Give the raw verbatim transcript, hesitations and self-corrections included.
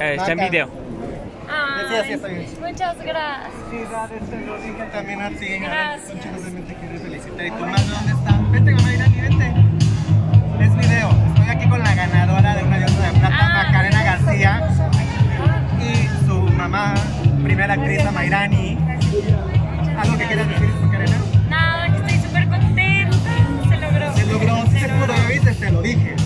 Eh, está en video. Ay, Sí, así estoy. muchas gracias. Sí, dale, te lo dije también a ti. Gracias. Muchas te quiero felicitar. ¿Y tu madre dónde está? Vete, Mayrani, vete. Es video. Estoy aquí con la ganadora de una diosa de plata, Ah, Macarena García. Y su mamá, primera actriz, Mayrani. ¿Algo que quieras decir, Macarena? Nada, que estoy súper contenta. Se logró. Se logró, sí se pudo, ya viste, te lo dije.